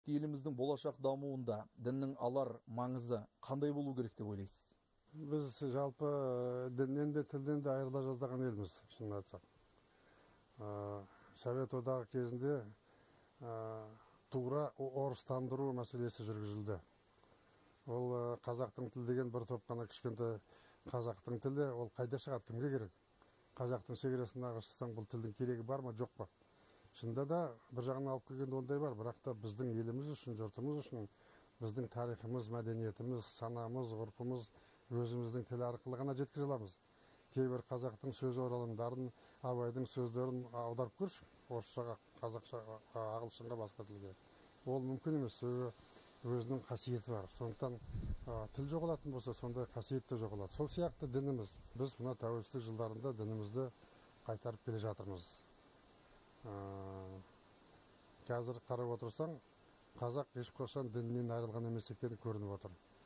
адалетті еліміздің болашақ дамуында діннің алар маңызы қандай болу керек деп ойлайсыз? Біз жалпы діннен де тілден де айырыла жаздаған елміз, шынын айтсақ. Совет одағы кезінде тура орыстандыру мәселесі жүргізілді. Ол қазақтың тілі деген бір топ қана кішкентай қазақтың тілі, ол қайда шығады, кімге керек? Қазақтың шекарасына шықсаң, бұл тілдің керегі бар ма, жоқ па? Шынында да бір жағынан алып келгенде ондай бар, бірақ та біздің еліміз үшін, жұртымыз үшін, біздің тарихымыз, мәдениетіміз, санамыз, ғұрпымыз өзіміздің тіл арқылы ғана жеткізе аламыз. Кейбір қазақтың сөз оралымдарын, Абайдың сөздерін аударып көрші, орысшаға, қазақшаға, ағылшынға, басқа тілге. Ол мүмкін емес, өзінің қасиеті бар. Сондықтан тіл жоғалатын болса, сондай қасиет те жоғалады. Сол сияқты дініміз. Біз мына тәуелсіздік жылдарында дінімізді қайтарып келе жатырмыз. Қазір қарап отырсаң, қазақ ешқашан дінінен айырылған емес екені көрініп отыр.